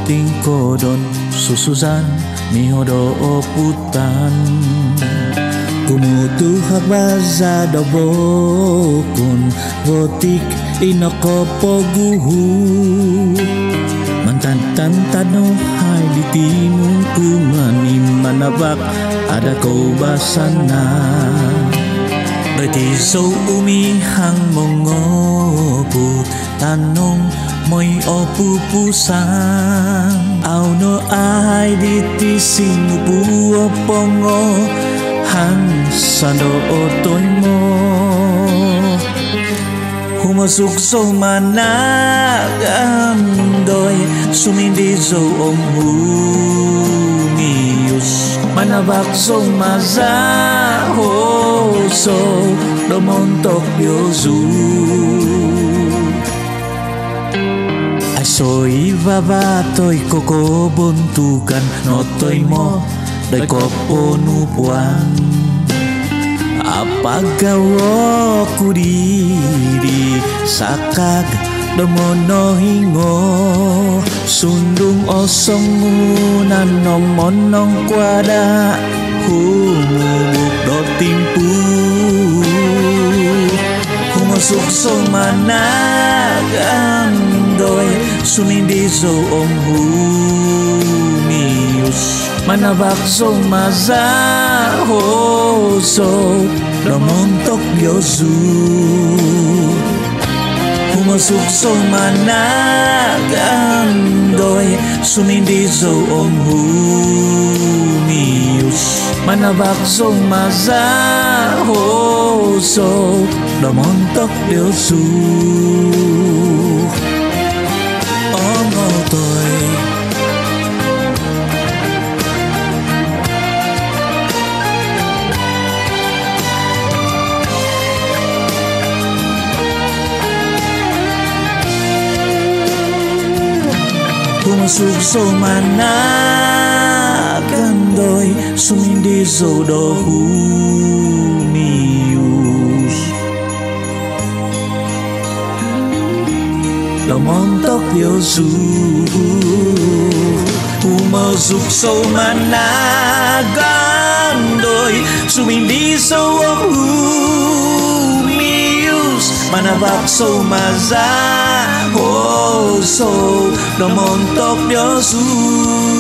ting kodon susuzan mihodo oputan kumutuhak baza dobokun gotik inokopoguhu mantan-tantano hai di timung kumani manabak ada kau basana berarti so umihang mongoput tanong moy opupusang auno ay diti sinubuo pongo hansando otoy mo humasukso managandoy sumindizo om humius manabakso mazahoso domontok yozu asoy babatoy kokobontukan notoy mo doy koponupuan apagawo kudiri sakag domono hingo sundung osongunan nomonong kwada humubuk do timpu humusukso managandoy sumindizo om humius manabakso mazahoso domontok yozu humusukso managandoy sumindizo om humius manabakso mazahoso domontok yozu omotoy humusukso managandoy sumindizo do humius domontok yozu humusukso managandoy sumindizo om humius manabakso mazahoso domontok yozu